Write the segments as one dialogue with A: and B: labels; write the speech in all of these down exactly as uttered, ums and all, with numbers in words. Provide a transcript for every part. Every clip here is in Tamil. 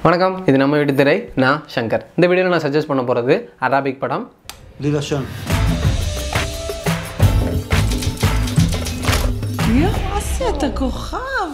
A: வணக்கம், இது நம்ம வீட்டு திரை. நான் சங்கர். இந்த வீடியோவில் நான் சஜஸ்ட் பண்ண போகிறது அரபிக் படம்
B: Diversion.
C: يا عسى كوخاب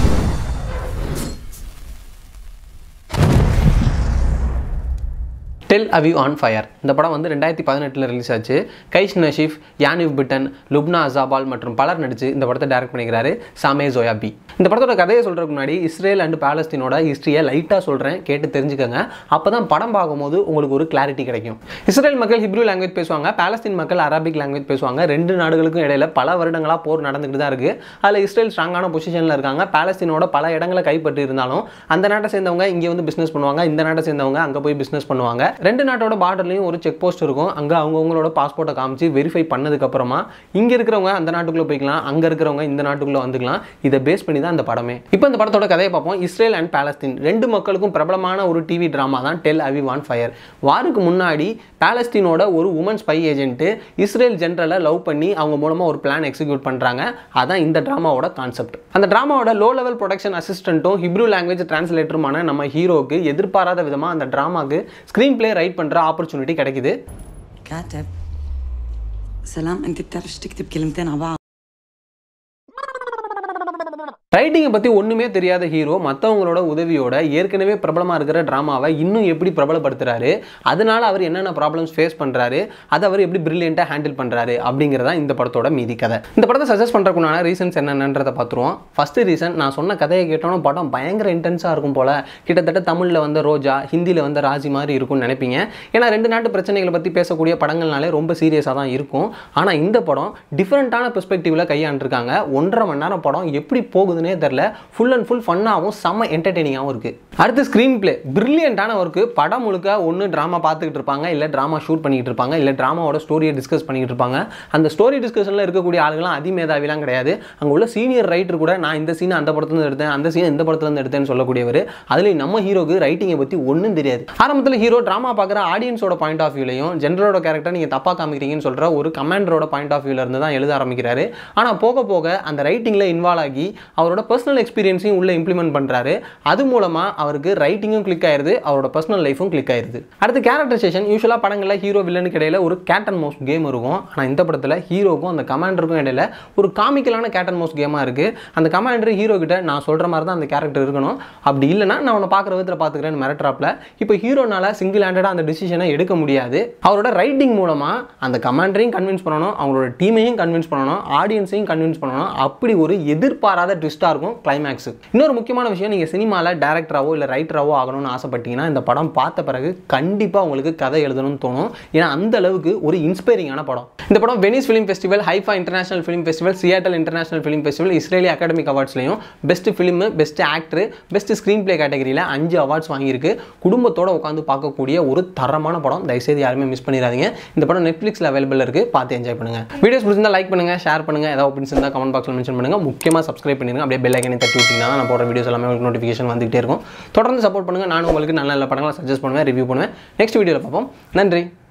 A: Tel Aviv on Fire. இந்த படம் வந்து ரெண்டாயிரத்தி பதினெட்டில் ரிலீஸ் ஆச்சு. கைஷ் நஷீஃப், யானிவ் பிட்டன், லுப்னா அசாபால் மற்றும் பலர் நடித்து இந்த படத்தை டைரக்ட் பண்ணிக்கிறாரு சாமே ஜோயாபி. இந்த படத்தோட கதையை சொல்கிறதுக்கு முன்னாடி இஸ்ரேல் அண்ட் பாலஸ்தீனோட ஹிஸ்ட்ரியை லைட்டாக சொல்கிறேன், கேட்டு தெரிஞ்சுக்கோங்க. அப்போ தான் படம் பார்க்கும்போது உங்களுக்கு ஒரு கிளாரிட்டி கிடைக்கும். இஸ்ரேல் மக்கள் ஹிப்ரூ லாங்குவேஜ் பேசுவாங்க, பாலஸ்தீன் மக்கள் அரபிக் லாங்குவேஜ் பேசுவாங்க. ரெண்டு நாடுகளுக்கும் இடையில பல வருடங்களாக போர் நடந்துகிட்டு தான் இருக்குது. அதில் இஸ்ரேல் ஸ்ட்ராங்கான பொசிஷனில் இருக்காங்க. பாலஸ்தீனோட பல இடங்களை கைப்பற்றி இருந்தாலும் அந்த நாட்டை சேர்ந்தவங்க இங்கே வந்து பிஸ்னஸ் பண்ணுவாங்க, இந்த நாட்டை சேர்ந்தவங்க அங்கே போய் பிஸ்னஸ் பண்ணுவாங்க. ரெண்டு நாட்டோட பார்டர்லையும் ஒரு செக் போஸ்ட் இருக்கும். அங்கே அவங்கவுங்களோட பாஸ்போர்ட்டை காமிச்சு வெரிஃபை பண்ணதுக்கப்புறமா இங்கே இருக்கிறவங்க அந்த நாட்டுக்குள்ளே போய்க்கலாம், அங்கே இருக்கிறவங்க இந்த நாட்டுக்குள்ளே வந்துக்கலாம். இதை பேஸ் பண்ணி தான் இந்த படமே. இப்போ இந்த படத்தோட கதையை பார்ப்போம். இஸ்ரேல் அண்ட் பாலஸ்தீன் ரெண்டு மக்களுக்கும் பிரபலமான ஒரு டிவி ட்ராமா தான் டெல் அவிவ் ஆன் ஃபயர். வாருக்கு முன்னாடி பாலஸ்தீனோட ஒரு உமன் ஸ்பை ஏஜென்ட் இஸ்ரேல் ஜென்ரலை லவ் பண்ணி அவங்க மூலமாக ஒரு பிளான் எக்ஸிக்யூட் பண்ணுறாங்க. அதான் இந்த ட்ராமாவோட கான்செப்ட். அந்த ட்ராமாவோட லோ லெவல் ப்ரொடக்ஷன் அசிஸ்டண்ட்டும் ஹிப்ரூ லாங்குவேஜ் டிரான்ஸ்லேட்டருமான நம்ம ஹீரோக்கு எதிர்பாராத விதமாக அந்த ட்ராமாக்கு ஸ்க்ரீன் பிளே ரைட் பண்ணுற ஆப்பர்ச்சுனிட்டி கிடைக்குது.
C: كاتب سلام انت بتعرفش تكتب كلمتين على بعض.
A: ரைட்டிங்கை பற்றி ஒன்றுமே தெரியாத ஹீரோ மற்றவங்களோட உதவியோட ஏற்கனவே பிரபலமாக இருக்கிற ட்ராமாவை இன்னும் எப்படி பிரபலப்படுத்துறாரு, அதனால அவர் என்னென்ன ப்ராப்ளம்ஸ் ஃபேஸ் பண்ணுறாரு, அதை அவர் எப்படி பிரில்லியண்ட்டாக ஹேண்டில் பண்ணுறாரு அப்படிங்கிறதா இந்த படத்தோட மீதி கதை. இந்த படத்தை சஜஸ்ட் பண்ணுறதுக்குண்டான ரீசன்ஸ் என்னென்னன்றதை பார்த்துருவோம். ஃபஸ்ட்டு ரீசன், நான் சொன்ன கதையை கேட்டோன்னா படம் பயங்கர இன்டென்ஸாக இருக்கும் போல், கிட்டத்தட்ட தமிழில் வந்து ரோஜா, ஹிந்தியில் வந்து ராஜி மாதிரி இருக்கும்னு நினைப்பீங்க. ஏன்னா ரெண்டு நாட்டு பிரச்சனைகளை பற்றி பேசக்கூடிய படங்கள்னாலே ரொம்ப சீரியஸாக தான் இருக்கும். ஆனால் இந்த படம் டிஃப்ரெண்ட்டான பெர்ஸ்பெக்டிவில் கையாண்டிருக்காங்க. ஒன்றரை மணி நேரம் படம் எப்படி போகுது தெரியல, ஃபுல் அண்ட் ஃபுல் ஃபன்னாகவும் செம்ம என்டர்டெய்னிங்காகவும் இருக்கு. அடுத்து ஸ்க்ரீன் பிளே பிரில்லியண்டான ஒர்க்கு. படம் முழுக்க ஒன்று ட்ராமா பார்த்துக்கிட்டு இருப்பாங்க, இல்லை ட்ராமா ஷூட் பண்ணிக்கிட்டு இருப்பாங்க, இல்லை ட்ராமாவோட ஸ்டோரியை டிஸ்கஸ் பண்ணிக்கிட்டு இருப்பாங்க. அந்த ஸ்டோரி டிஸ்கஷனில் இருக்கக்கூடிய ஆளுங்களாம் அதிமேதாவிலாம் கிடையாது. அங்கே உள்ள சீனியர் ரைட்டர் கூட நான் இந்த சீனை அந்த படத்துலேருந்து எடுத்தேன், அந்த சீனை இந்த படத்துலேருந்து எடுத்தேன்னு சொல்லக்கூடியவர். அதுலேயும் நம்ம ஹீரோக்கு ரைட்டிங்கை பற்றி ஒன்றும் தெரியாது. ஆரம்பத்தில் ஹீரோ ட்ராமா பார்க்குற ஆடியன்ஸோட பாயிண்ட் ஆஃப் வியூலையும் ஜென்ரலோட கேரக்டர் நீங்கள் தப்பாக காமிக்கிறீங்கன்னு சொல்கிற ஒரு கமாண்டரோட பாயிண்ட் ஆஃப் வியூவில் இருந்து தான் எழுத ஆரம்பிக்கிறாரு. ஆனால் போக போக அந்த ரைட்டிங்கில் இன்வால்வ் ஆகி அவரோட பர்சனல் எக்ஸ்பீரியன்ஸையும் உள்ள இம்ப்ளிமெண்ட் பண்ணுறாரு. அது மூலமாக அவருக்கு ரைட்டிங்கும் கிளிக் ஆயிருது, அவரோட பர்சனல் லைஃபும் கிளிக் ஆயிருது. அடுத்து கேரக்டரைசேஷன். யூஸ்வலாக படங்களில் ஹீரோ வில்லனுக்கு இடையில ஒரு கேட் அண்ட் மவுஸ் கேம் இருக்கும். ஆனால் இந்த படத்தில் ஹீரோக்கும் அந்த கமாண்டருக்கும் இடையில ஒரு காமிக்கலான கேட் அண்ட் மவுஸ் கேமாக இருக்குது. அந்த கமாண்டர் ஹீரோ கிட்ட நான் சொல்கிற மாதிரி தான் அந்த கேரக்டர் இருக்கணும், அப்படி இல்லைனா நான் அவனை பார்க்குற விதத்தில் பார்த்துக்கிறேன்னு மிரட்டுறாப்ல. இப்போ ஹீரோனால சிங்கிள் ஹேண்டடாக அந்த டிசிஷனை எடுக்க முடியாது. அவரோட ரைட்டிங் மூலமாக அந்த கமாண்டரையும் கன்வின்ஸ் பண்ணணும், அவங்களோட டீமையும் கன்வின்ஸ் பண்ணணும், ஆடியன்ஸையும் கன்வின்ஸ் பண்ணணும். அப்படி ஒரு எதிர்பாராத ட்விஸ்டாக இருக்கும் கிளைமேக்ஸ். இன்னொரு முக்கியமான விஷயம், நீங்கள் சினிமாவில் டேரக்டராகவோ இல்லை ரைட்டராகவோ ஆகணும்னு ஆசைப்பட்டீங்கன்னா இந்த படம் பார்த்த பிறகு கண்டிப்பாக உங்களுக்கு கதை எழுதணும்னு தோணும். ஏன்னா அந்த அளவுக்கு ஒரு இன்ஸ்பைரிங்கான படம். இந்த படம் Venice film festival, Haifa international film festival, Seattle international film festival, Israeli academic அவார்ட்ஸ்லையும் best film, best actor, best screenplay கேட்டகரியில் அஞ்சு அவார்ட்ஸ் வாங்கியிருக்கு. குடும்பத்தோட உட்காந்து பார்க்கக்கூடிய ஒரு தரமான படம். தயவுசெய்து யாருமே மிஸ் பண்ணிடாதீங்க. இந்த படம் நெட்ஃப்ளிக்ஸில் அவைலபிள் இருக்குது, பார்த்து என்ஜாய் பண்ணுங்கள். வீடியோஸ் பிடிச்சிருந்தா லைக் பண்ணுங்கள், ஷேர் பண்ணுங்கள். ஏதாவது ஒப்பீனியன்ஸ் இருந்தால் கமெண்ட் பாக்ஸில் மென்ஷன் பண்ணுங்கள். முக்கியமாக சப்ஸ்கிரைப் பண்ணிடுங்க. அப்படியே பெல் ஐக்கனை தட்டி விட்டிங்கன்னா நான் போடுற வீடியோஸ் எல்லாமே உங்களுக்கு நோட்டிஃபிகேஷன் வந்துகிட்டே இருக்கும். தொடர்ந்து சப்போர்ட் பண்ணுங்கள். நான் உங்களுக்கு நல்ல நல்ல படங்களை சஜஸ்ட் பண்ணுவேன், ரிவ்யூ பண்ணுவேன். நெக்ஸ்ட் வீடியோவில் பார்ப்போம். நன்றி.